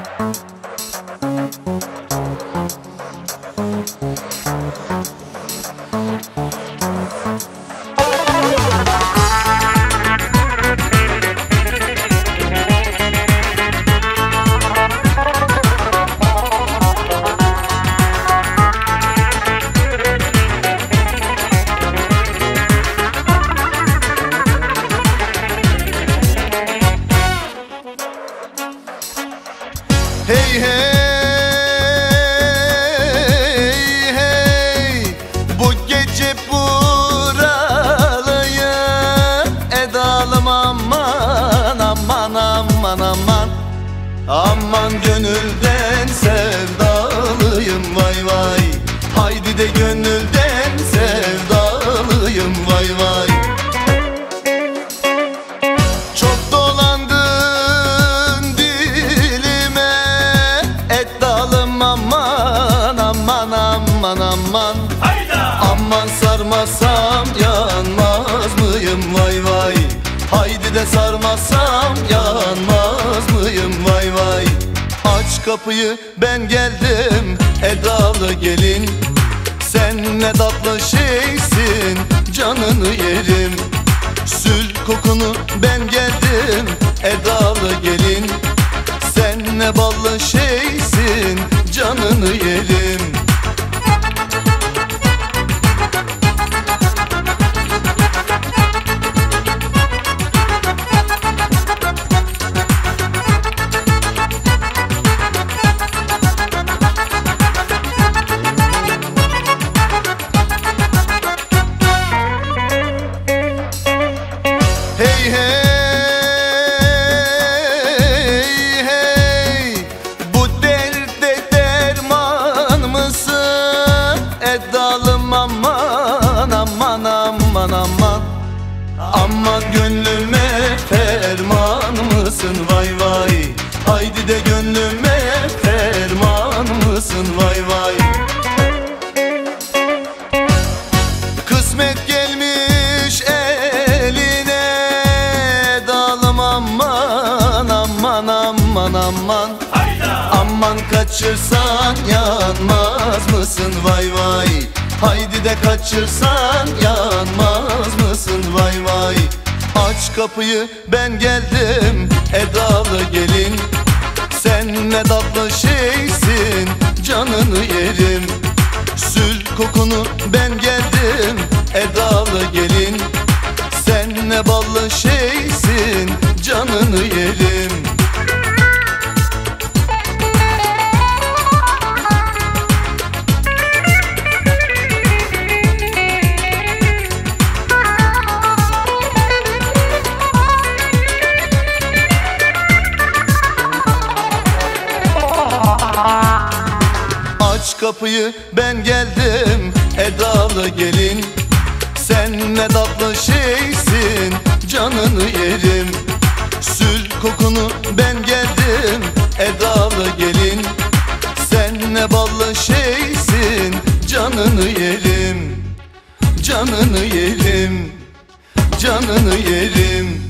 Hey hey hey, bu gece buralıyım edalım, aman aman aman aman. Aman gönülden sevdalıyım vay vay. Haydi de gönülden sevdalıyım vay vay. Çok dolandın dilime edalım, aman aman aman aman. Hayda! Aman sarmasam yanmaz mıyım vay vay. Haydi de sarmasam yanmaz mıyım vay vay. Aç kapıyı ben geldim edalı gelin. Sen ne tatlı şeysin, canını yerim. Sül kokunu ben geldim edalı gelin. Sen ne ballı şeysin, canını yerim. Hey hey hey, bu derde derman mısın edalım, aman aman aman aman. Aman gönlüme ferman mısın vay vay. Haydi de gönlüme ferman mısın vay vay. Kısmet gelmiş eline edalım, aman aman aman aman. Hayda! Aman kaçırsan yanmaz mısın vay vay. Haydi de kaçırsan yanmaz mısın vay vay. Aç kapıyı ben geldim edalı gelin. Sen ne tatlı şeysin, canını yerim. Sül kokunu ben geldim edalı gelin. Sen ne ballı şeysin, canını yerim. Aç kapıyı ben geldim edalı gelin. Sen ne tatlı şeysin, canını yerim. Sül kokunu ben geldim edalı gelin. Sen ne ballı şeysin, canını yerim. Canını yerim, canını yerim.